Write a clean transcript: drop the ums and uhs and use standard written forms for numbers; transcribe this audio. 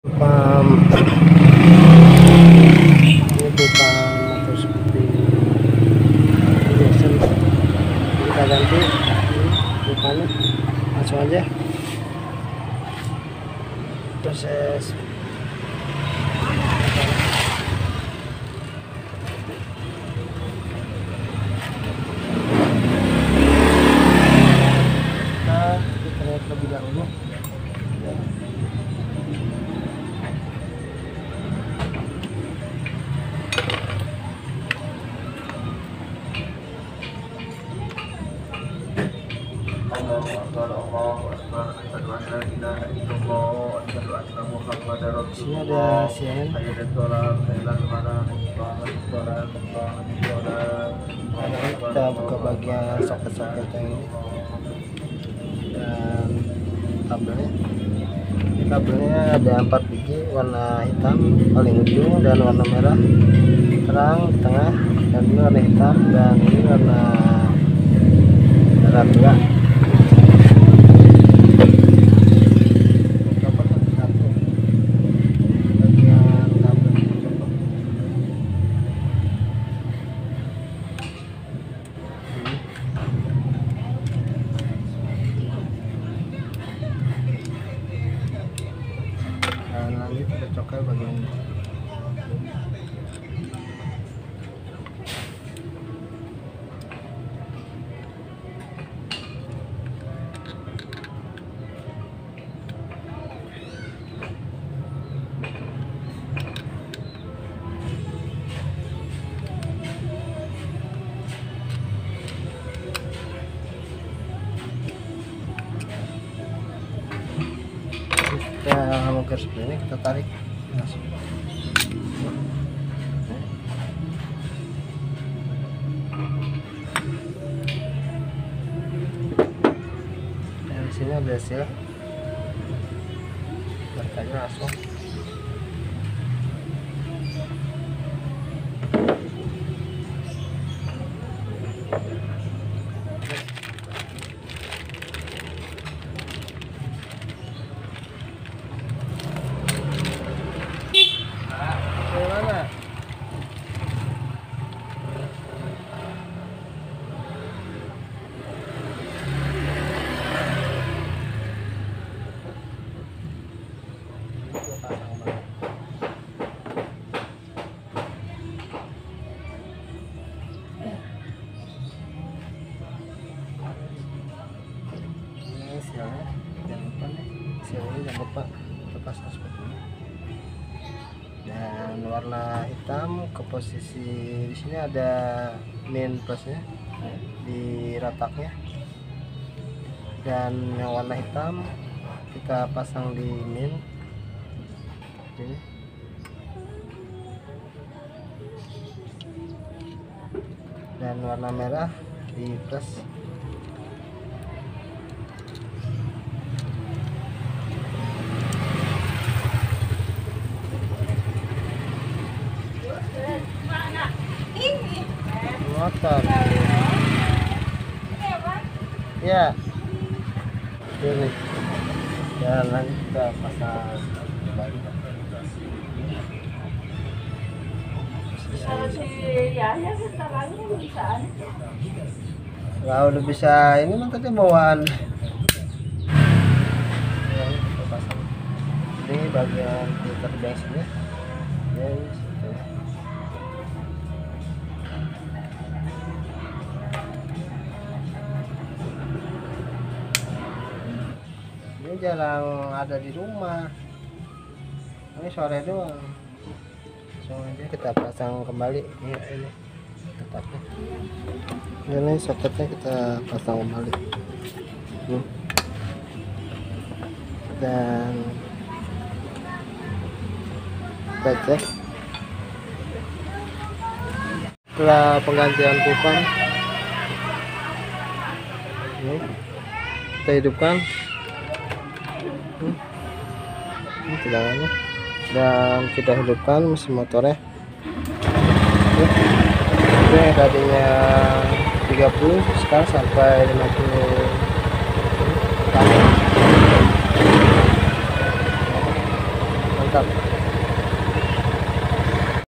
Pam ini bukan motor seperti biasa. Kita ganti bukannya langsung aja proses. Kita lihat lebih dahulu. Sini ada CNN. Kita buka bagian soket-soket yang ini dan kabelnya. Ini kabelnya ada 4 biji, warna hitam paling ujung dan warna merah terang di tengah, dan ini warna hitam dan ini warna merah juga. Dan lanjut kita cokel bagian ini. Kita mungkin seperti ini, kita tarik langsung. Dan di sini ada seal, tarik langsung. Sialnya jangan lupa nih, sialnya jangan lupa lepaskan seperti ini. Dan warna hitam ke posisi di sini ada min plusnya di rataknya, dan yang warna hitam kita pasang di min ini. Dan warna merah di plus. Motor ya ini, dan nanti kita pasang kembali. Kalau udah bisa ini mah tadi bawaan ya, kita pasang ini bagian filter bensinnya ya, situ. Ini jarang ada di rumah, ini sore doang. Langsung aja kita pasang kembali ya, ini tetapnya. Ini soketnya kita pasang kembali. Dan kita cek setelah penggantian kupon, ini kita hidupkan ini tegangannya, dan kita hidupkan mesin motornya. Ini yang tadinya 30 sekarang sampai 50 km. mantap.